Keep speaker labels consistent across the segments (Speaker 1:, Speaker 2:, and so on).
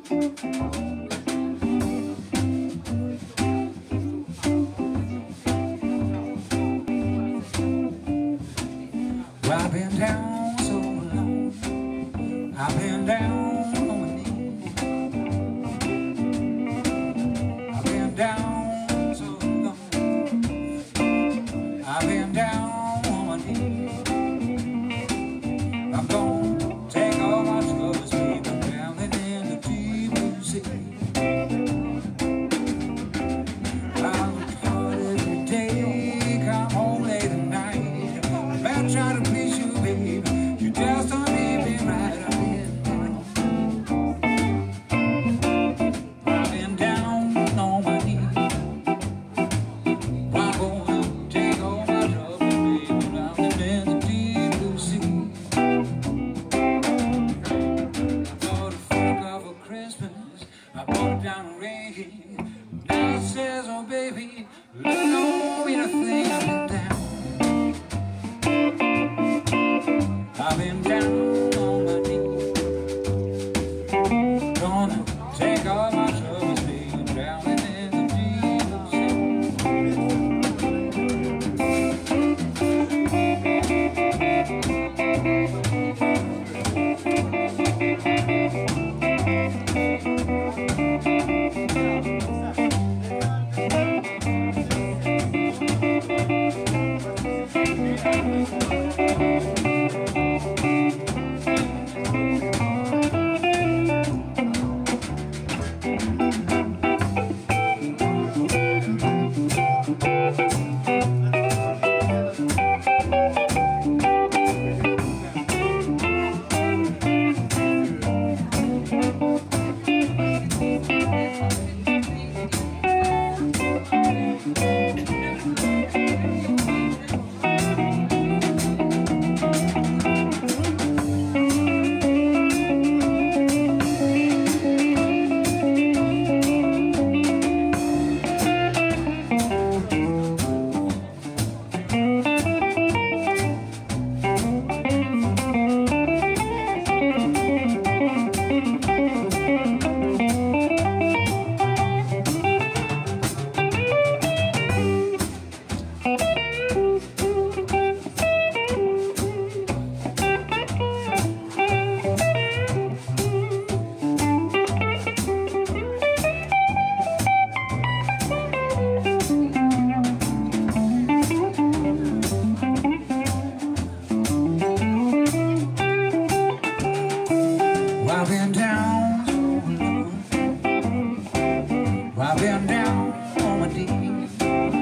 Speaker 1: Well, I've been down so long, I've been down on my knees. I've been down so long, I've been down on my knees. I'm gonna take all my troubles, baby, I'm drowning in the deep blue sea. I work hard every day, come home late at night, about trying to please you, baby. You just don't leave me right. I've been down on my knees. I'm gonna take all my troubles, baby, drowning in the deep blue sea. I bought a Funko for Christmas, I bought it down the rain. Now it says, oh baby, let know me to think I've been down. I've been down on my knees. Gonna take all my troubles, baby, drowning in the deep blue sea. I've been down so long, I've been down on my knees.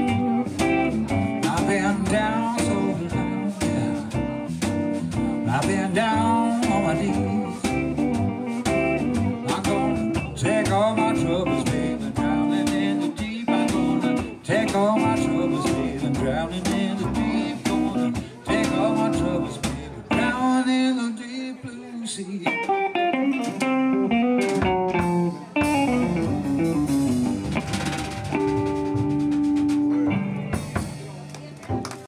Speaker 1: I've been down so long, yeah. I've been down on my knees. I'm gonna take all my troubles, baby, drowning in the deep. I'm gonna take all my troubles, baby, drowning in the deep. Gonna take all my troubles, baby, drowning in the deep blue sea.